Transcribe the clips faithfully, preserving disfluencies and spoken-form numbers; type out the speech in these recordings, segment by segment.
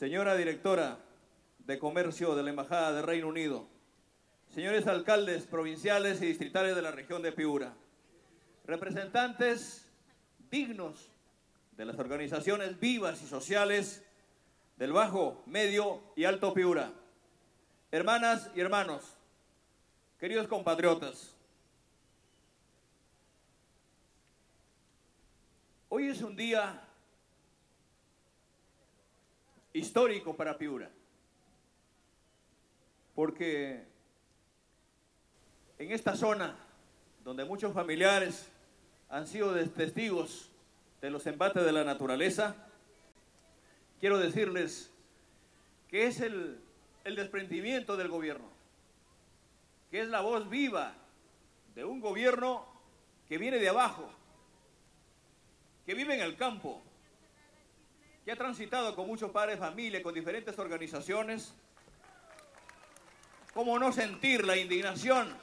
señora directora de Comercio de la Embajada del Reino Unido, señores alcaldes provinciales y distritales de la región de Piura, representantes dignos de las organizaciones vivas y sociales del Bajo, Medio y Alto Piura, hermanas y hermanos, queridos compatriotas, hoy es un día histórico para Piura, porque en esta zona, donde muchos familiares han sido testigos de los embates de la naturaleza, quiero decirles que es el, el desprendimiento del gobierno, que es la voz viva de un gobierno que viene de abajo, que vive en el campo, que ha transitado con muchos padres de familia, con diferentes organizaciones. ¿Cómo no sentir la indignación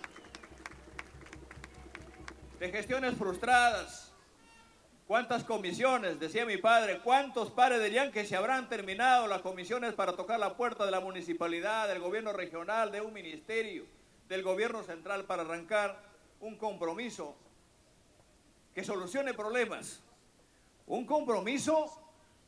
de gestiones frustradas? ¿Cuántas comisiones? Decía mi padre, ¿cuántos padres dirían que se habrán terminado las comisiones para tocar la puerta de la municipalidad, del gobierno regional, de un ministerio, del gobierno central para arrancar un compromiso que solucione problemas? Un compromiso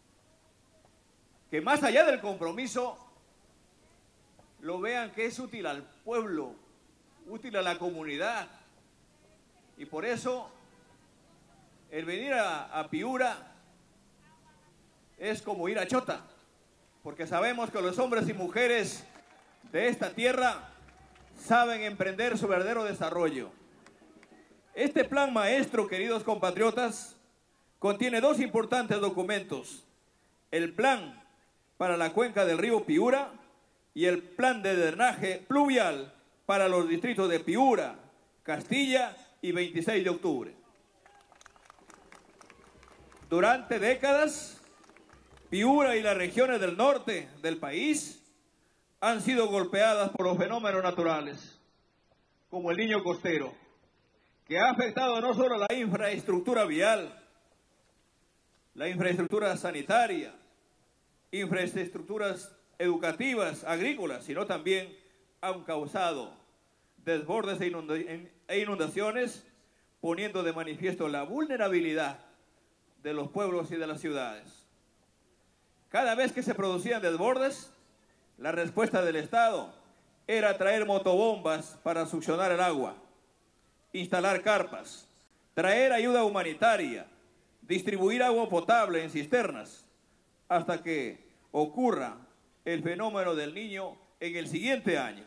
que más allá del compromiso lo vean que es útil al pueblo, útil a la comunidad. Y por eso el venir a, a Piura es como ir a Chota, porque sabemos que los hombres y mujeres de esta tierra saben emprender su verdadero desarrollo. Este plan maestro, queridos compatriotas, contiene dos importantes documentos: el plan para la cuenca del río Piura y el plan de drenaje pluvial para los distritos de Piura, Castilla y veintiséis de octubre. Durante décadas, Piura y las regiones del norte del país han sido golpeadas por los fenómenos naturales, como el Niño Costero, que ha afectado no solo la infraestructura vial, la infraestructura sanitaria, infraestructuras educativas, agrícolas, sino también han causado desbordes e inundaciones, poniendo de manifiesto la vulnerabilidad de los pueblos y de las ciudades. Cada vez que se producían desbordes, la respuesta del Estado era traer motobombas para succionar el agua, instalar carpas, traer ayuda humanitaria, distribuir agua potable en cisternas, hasta que ocurra el fenómeno del Niño en el siguiente año.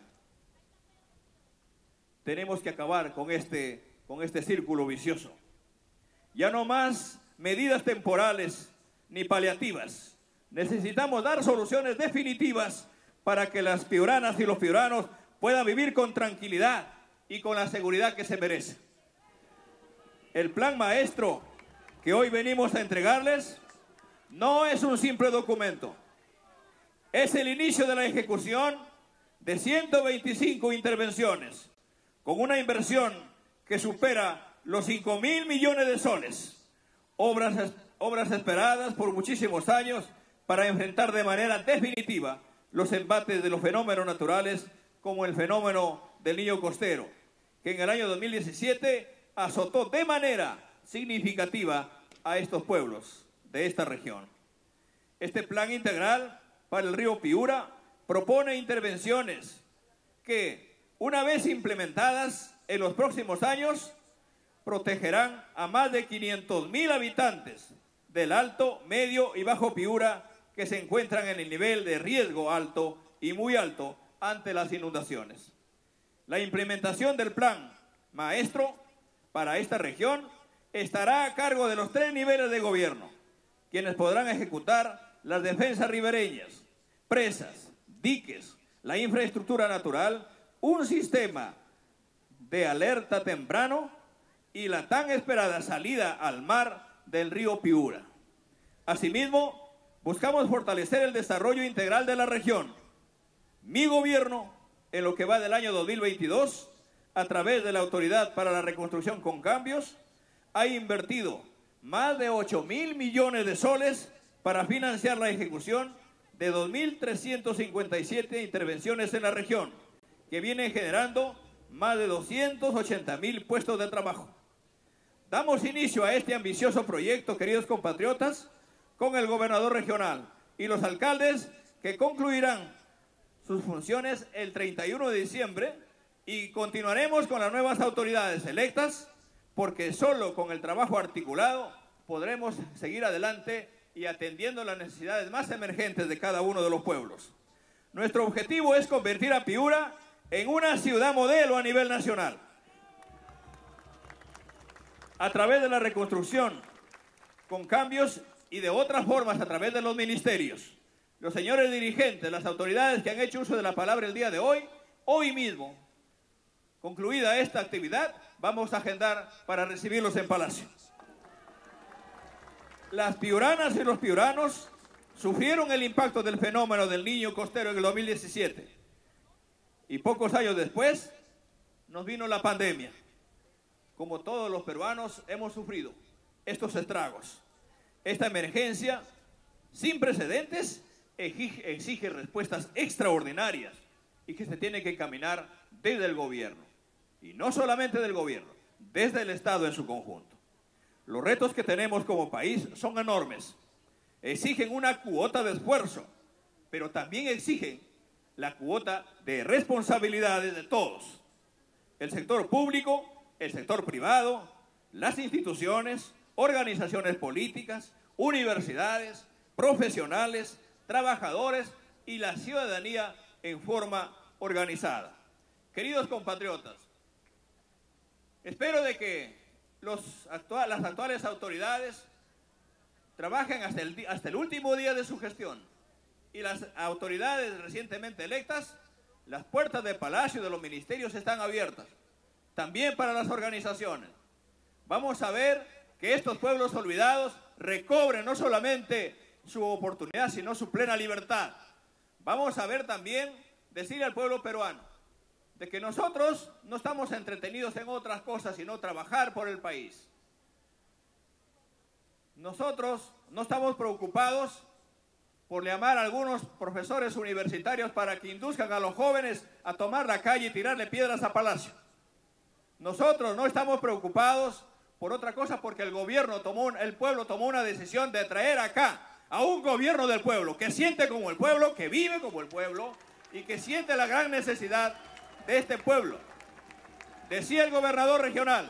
Tenemos que acabar con este, con este círculo vicioso. Ya no más medidas temporales ni paliativas. Necesitamos dar soluciones definitivas para que las piuranas y los piuranos puedan vivir con tranquilidad y con la seguridad que se merece. El plan maestro que hoy venimos a entregarles no es un simple documento. Es el inicio de la ejecución de ciento veinticinco intervenciones, con una inversión que supera los cinco mil millones de soles. Obras, obras esperadas por muchísimos años para enfrentar de manera definitiva los embates de los fenómenos naturales, como el fenómeno del Niño Costero, que en el año dos mil diecisiete azotó de manera significativa a estos pueblos de esta región. Este plan integral para el río Piura propone intervenciones que, una vez implementadas en los próximos años, protegerán a más de quinientos mil habitantes del Alto, Medio y Bajo Piura que se encuentran en el nivel de riesgo alto y muy alto ante las inundaciones. La implementación del plan maestro para esta región estará a cargo de los tres niveles de gobierno, quienes podrán ejecutar las defensas ribereñas, presas, diques, la infraestructura natural, un sistema de alerta temprano y la tan esperada salida al mar del río Piura. Asimismo, buscamos fortalecer el desarrollo integral de la región. Mi gobierno, en lo que va del año dos mil veintidós, a través de la Autoridad para la Reconstrucción con Cambios, ha invertido más de ocho mil millones de soles para financiar la ejecución de dos mil trescientas cincuenta y siete intervenciones en la región, que vienen generando más de doscientos ochenta mil puestos de trabajo. Damos inicio a este ambicioso proyecto, queridos compatriotas, con el gobernador regional y los alcaldes que concluirán sus funciones el treinta y uno de diciembre y continuaremos con las nuevas autoridades electas, porque solo con el trabajo articulado podremos seguir adelante y atendiendo las necesidades más emergentes de cada uno de los pueblos. Nuestro objetivo es convertir a Piura en una ciudad modelo a nivel nacional. A través de la reconstrucción, con cambios y de otras formas a través de los ministerios. Los señores dirigentes, las autoridades que han hecho uso de la palabra el día de hoy, hoy mismo, concluida esta actividad, vamos a agendar para recibirlos en Palacio. Las piuranas y los piuranos sufrieron el impacto del fenómeno del Niño Costero en el dos mil diecisiete. Y pocos años después nos vino la pandemia. Como todos los peruanos hemos sufrido estos estragos. Esta emergencia sin precedentes exige, exige respuestas extraordinarias y que se tiene que encaminar desde el gobierno. Y no solamente del gobierno, desde el Estado en su conjunto. Los retos que tenemos como país son enormes. Exigen una cuota de esfuerzo, pero también exigen la cuota de responsabilidades de todos. El sector público, el sector privado, las instituciones, organizaciones políticas, universidades, profesionales, trabajadores y la ciudadanía en forma organizada. Queridos compatriotas, espero de que los actual, las actuales autoridades trabajen hasta el, hasta el último día de su gestión y las autoridades recientemente electas, las puertas del Palacio y de los ministerios están abiertas, también para las organizaciones. Vamos a ver que estos pueblos olvidados recobren no solamente su oportunidad, sino su plena libertad. Vamos a ver también, decirle al pueblo peruano, de que nosotros no estamos entretenidos en otras cosas, sino trabajar por el país. Nosotros no estamos preocupados por llamar a algunos profesores universitarios para que induzcan a los jóvenes a tomar la calle y tirarle piedras a Palacio. Nosotros no estamos preocupados por otra cosa, porque el gobierno tomó, el pueblo tomó una decisión de traer acá a un gobierno del pueblo, que siente como el pueblo, que vive como el pueblo y que siente la gran necesidad de este pueblo. Decía el gobernador regional,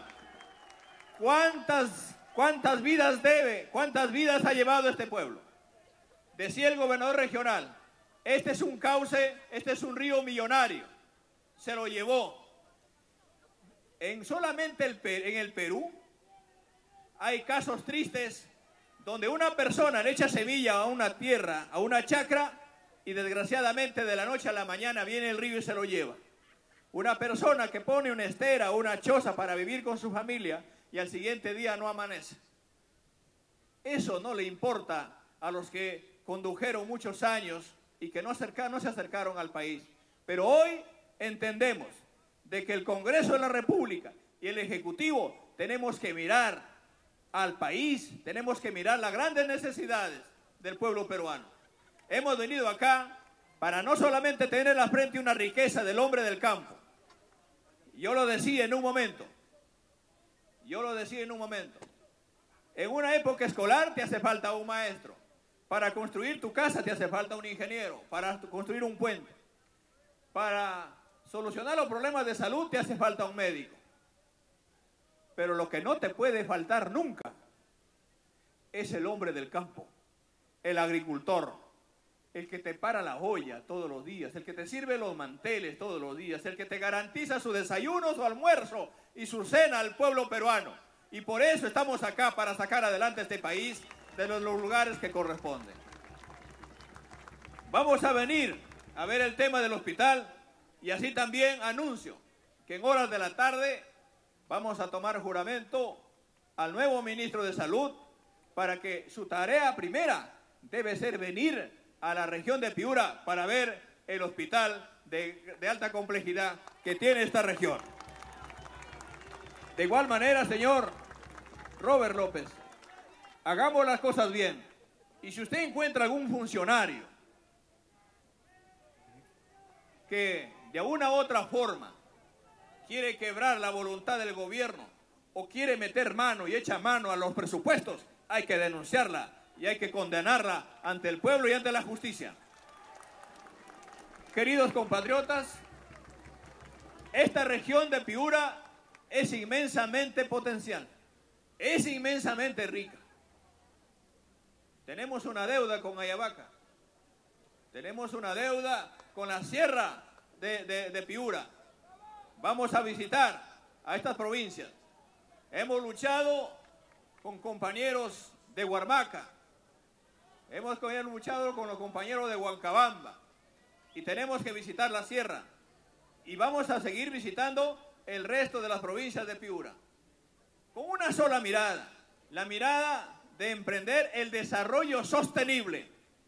¿cuántas, cuántas vidas debe, cuántas vidas ha llevado este pueblo? Decía el gobernador regional, este es un cauce, este es un río millonario, se lo llevó. En solamente el, en el Perú hay casos tristes donde una persona le echa semilla a una tierra, a una chacra, y desgraciadamente de la noche a la mañana viene el río y se lo lleva. Una persona que pone una estera o una choza para vivir con su familia y al siguiente día no amanece. Eso no le importa a los que condujeron muchos años y que no, acerca, no se acercaron al país. Pero hoy entendemos de que el Congreso de la República y el Ejecutivo tenemos que mirar al país, tenemos que mirar las grandes necesidades del pueblo peruano. Hemos venido acá para no solamente tener en la frente una riqueza del hombre del campo. Yo lo decía en un momento, yo lo decía en un momento, en una época escolar te hace falta un maestro, para construir tu casa te hace falta un ingeniero, para construir un puente, para solucionar los problemas de salud te hace falta un médico. Pero lo que no te puede faltar nunca es el hombre del campo, el agricultor, el que te para la olla todos los días, el que te sirve los manteles todos los días, el que te garantiza su desayuno, su almuerzo y su cena al pueblo peruano. Y por eso estamos acá, para sacar adelante este país de los lugares que corresponden. Vamos a venir a ver el tema del hospital y así también anuncio que en horas de la tarde vamos a tomar juramento al nuevo ministro de Salud para que su tarea primera debe ser venir a la región de Piura para ver el hospital de, de alta complejidad que tiene esta región. De igual manera, señor Robert López, hagamos las cosas bien. Y si usted encuentra algún funcionario que de una u otra forma quiere quebrar la voluntad del gobierno o quiere meter mano y echa mano a los presupuestos, hay que denunciarla y hay que condenarla ante el pueblo y ante la justicia. Queridos compatriotas, esta región de Piura es inmensamente potencial, es inmensamente rica. Tenemos una deuda con Ayabaca, tenemos una deuda con la sierra de, de, de Piura. Vamos a visitar a estas provincias. Hemos luchado con compañeros de Huarmaca, hemos luchado con los compañeros de Huancabamba y tenemos que visitar la sierra y vamos a seguir visitando el resto de las provincias de Piura con una sola mirada, la mirada de emprender el desarrollo sostenible.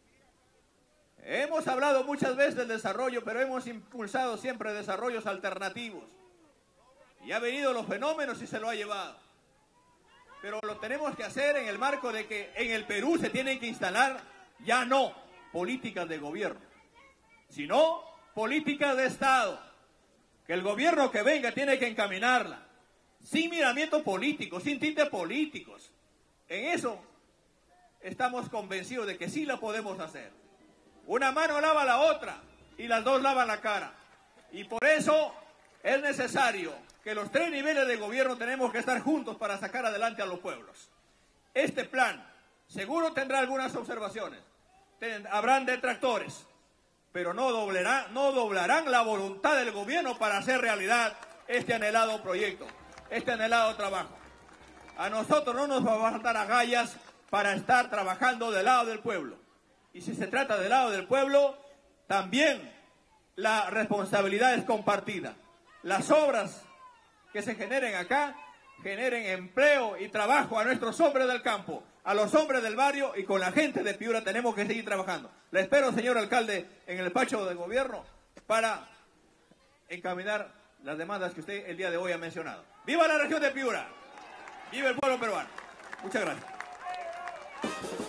Hemos hablado muchas veces del desarrollo, pero hemos impulsado siempre desarrollos alternativos. Y ha venido los fenómenos y se lo ha llevado. Pero lo tenemos que hacer en el marco de que en el Perú se tienen que instalar ya no políticas de gobierno, sino políticas de Estado. Que el gobierno que venga tiene que encaminarla, sin miramientos políticos, sin tintes políticos. En eso estamos convencidos de que sí la podemos hacer. Una mano lava la otra y las dos lavan la cara. Y por eso es necesario que los tres niveles de gobierno tenemos que estar juntos para sacar adelante a los pueblos. Este plan seguro tendrá algunas observaciones, ten, habrán detractores, pero no doblarán, no doblarán la voluntad del gobierno para hacer realidad este anhelado proyecto, este anhelado trabajo. A nosotros no nos va a faltar agallas para estar trabajando del lado del pueblo. Y si se trata del lado del pueblo, también la responsabilidad es compartida. Las obras que se generen acá, generen empleo y trabajo a nuestros hombres del campo, a los hombres del barrio, y con la gente de Piura tenemos que seguir trabajando. Le espero, señor alcalde, en el despacho del gobierno para encaminar las demandas que usted el día de hoy ha mencionado. ¡Viva la región de Piura! ¡Viva el pueblo peruano! Muchas gracias.